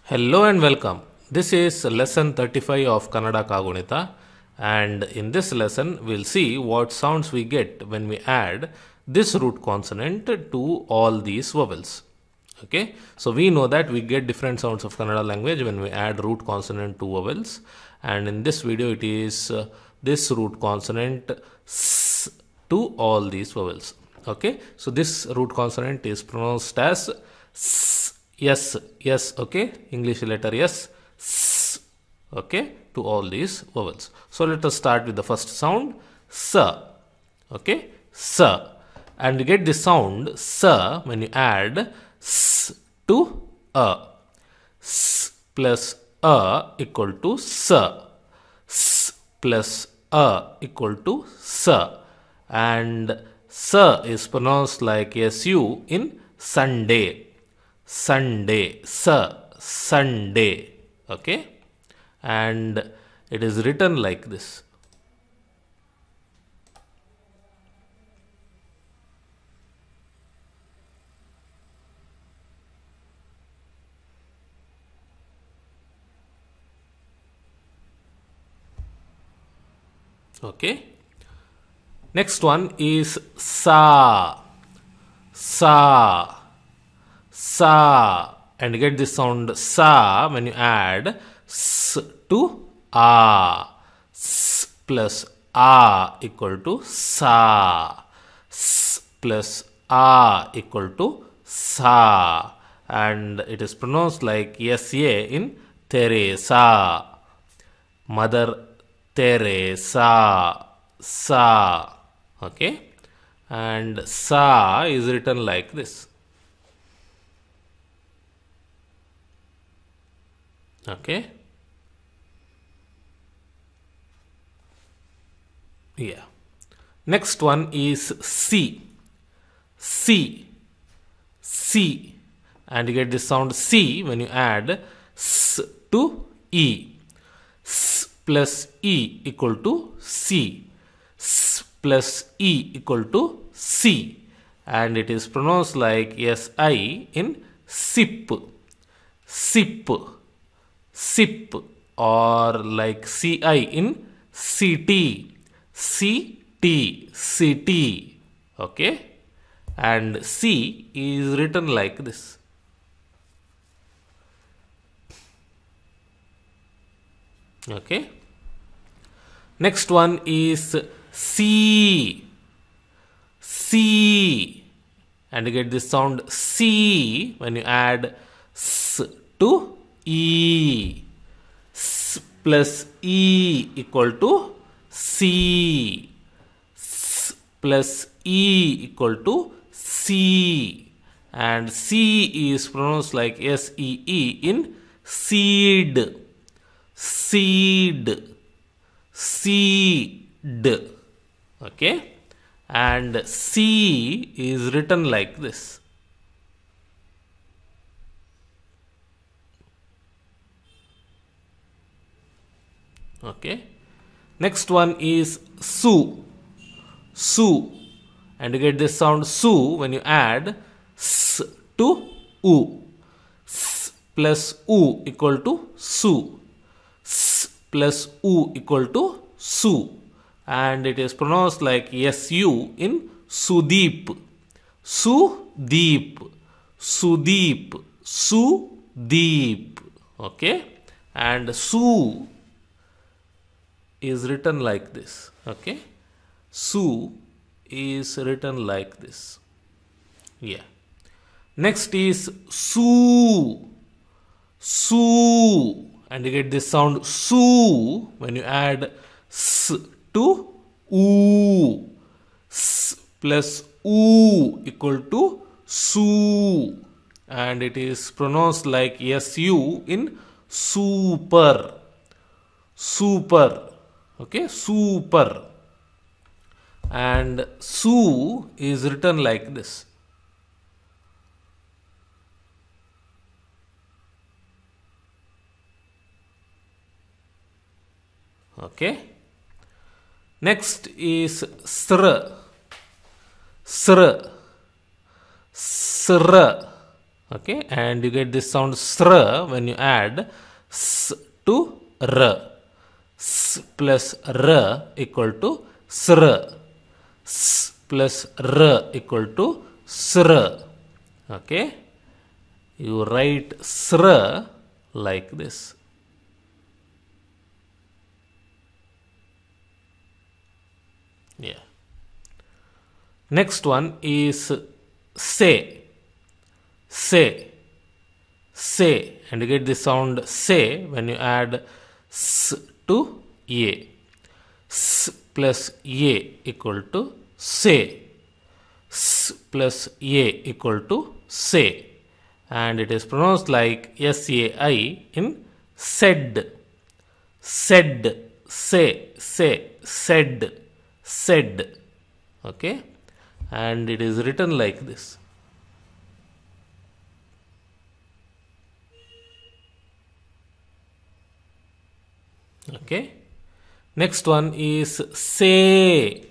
Hello and welcome. This is lesson 35 of Kannada Kaagunitha, and in this lesson we'll see what sounds we get when we add this root consonant to all these vowels. Okay, so we know that we get different sounds of Kannada language when we add root consonant to vowels, and in this video it is this root consonant s to all these vowels. Okay, so this root consonant is pronounced as s. Yes, yes, okay, English letter yes, s, okay, to all these vowels. So let us start with the first sound, s, okay, s, and you get the sound s when you add s to a. S plus a equal to s, s plus a equal to s, and s is pronounced like su in Sunday. Sunday, Sunday, okay, and it is written like this. Okay, next one is sa, sa. Sa, and get this sound sa when you add s to a. S plus a equal to sa. S plus a equal to sa, and it is pronounced like sa in Teresa. Mother Teresa, sa. Okay, and sa is written like this. Okay, yeah, next one is C, C, C, and you get this sound C when you add S to E. S plus E equal to C, S plus E equal to C, and it is pronounced like SI in sip, sip, sip, or like CI in CT, CT, CT, okay, and C is written like this. Okay, next one is C, C, and you get this sound C when you add S to E. S plus E equal to C. S plus E equal to C, and C is pronounced like SEE in seed, seed, seed, okay, and C is written like this. Okay, next one is su, su, and you get this sound su when you add s to u. S plus u equal to su, s plus u equal to su, and it is pronounced like su in Sudeep, Sudeep, Sudeep, Sudeep, okay, and su is written like this. Okay, su is written like this. Yeah, next is su, su, and you get this sound su when you add s to u. S plus u equal to su, and it is pronounced like su in super, super, okay, super, and su is written like this. Okay, next is sr, sr, sr, Okay, and you get this sound sr when you add s to r. S plus r equal to sr. S plus r equal to sr. Okay, you write sr like this. Yeah. Next one is say. Say. Say. And you get the sound say when you add s to a. S plus a equal to say. S plus a equal to say. And it is pronounced like sai in said. Said. Say. Say. Said. Said. Okay, and it is written like this. Okay, next one is say.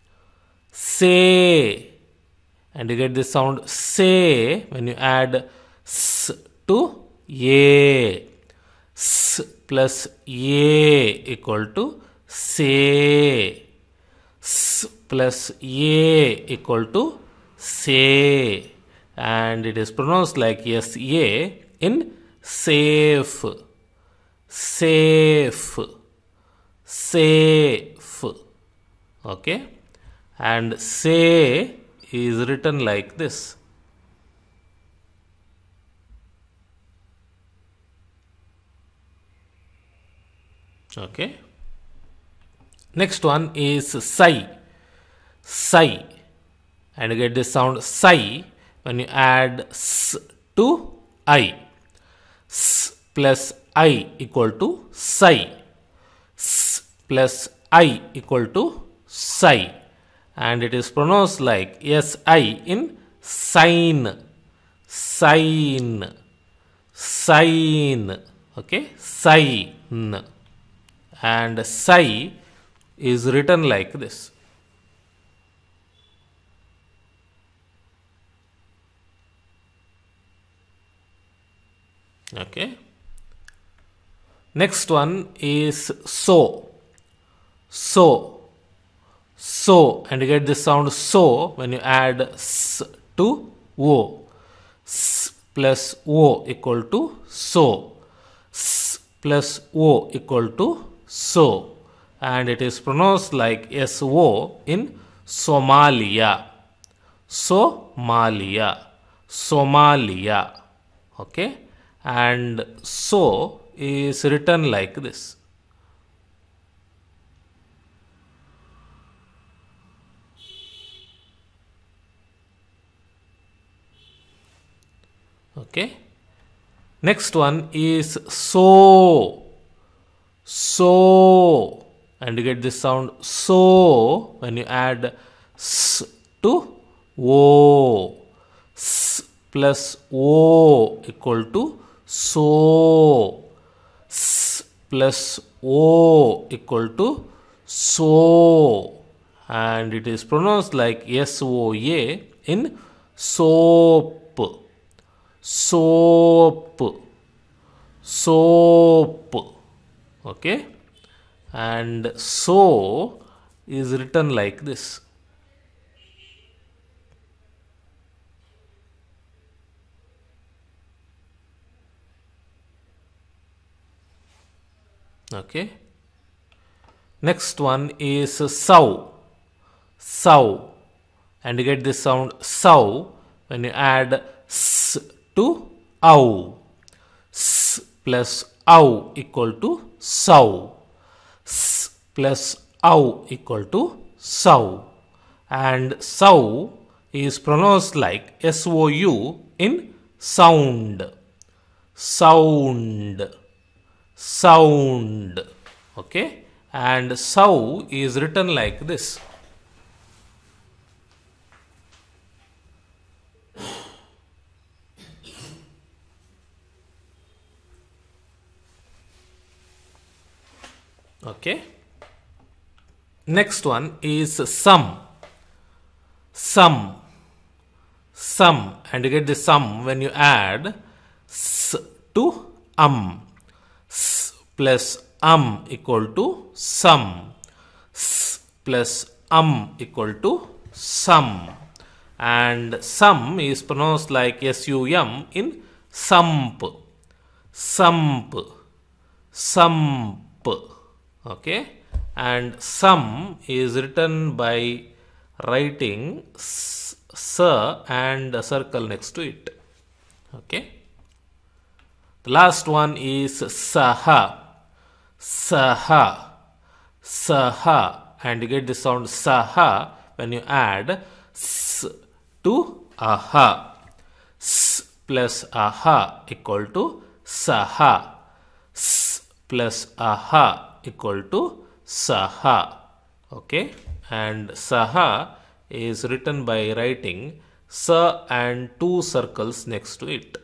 Say, and you get this sound say when you add s to a. S plus a equal to say. S plus a equal to say, and it is pronounced like sa in safe. Safe. Safe. Okay, and say is written like this. Okay, next one is sigh. Sigh, and you get this sound sigh when you add s to I. S plus I equal to sigh. S plus I equal to sigh, and it is pronounced like si in sign. Sign. Sign. Okay, sign, and sigh is written like this. Okay, next one is so. So. So, and you get this sound so when you add s to o. S plus o equal to so. S plus o equal to so, and it is pronounced like so in Somalia. Somalia. Somalia. Okay, and so is written like this. Okay, next one is so. So, and you get this sound so when you add s to o. S plus o equal to so. S plus o equal to so, and it is pronounced like soa in soap. Soap. Soap. Okay, and so is written like this. Okay, next one is sow. Sow, and you get this sound sow when you add s to ow. S plus ow equal to sow. S plus ow equal to sow, and sow is pronounced like sou in sound. Sound. Sound. Okay, and sow is written like this. Okay, next one is some. Some. sum, and you get the sum when you add s to s plus equal to sum, s plus equal to sum, and sum is pronounced like sum in sump, sump, sump, okay, and sum is written by writing s and a circle next to it, okay. The last one is saha, saha, saha, and you get the sound saha when you add s to aha, s plus aha equal to saha, s plus aha equal to saha, okay, and saha is written by writing sa and two circles next to it,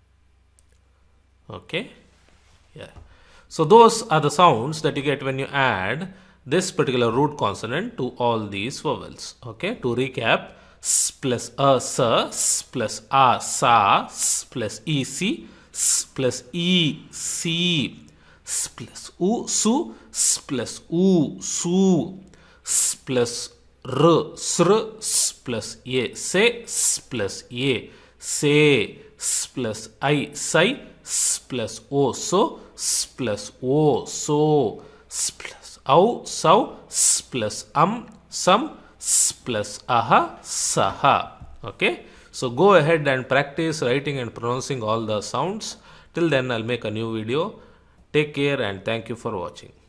okay. Yeah, so those are the sounds that you get when you add this particular root consonant to all these vowels, okay. To recap, s plus a sa, s plus a sa, s plus e si, s plus e si, s plus u su, s plus u su, s plus r sr, s plus ye se, s plus ye se, s plus I sai, s plus o so, s plus o so, s plus au sau, s plus some, s plus aha saha, okay. So go ahead and practice writing and pronouncing all the sounds. Till then, I'll make a new video. Take care and thank you for watching.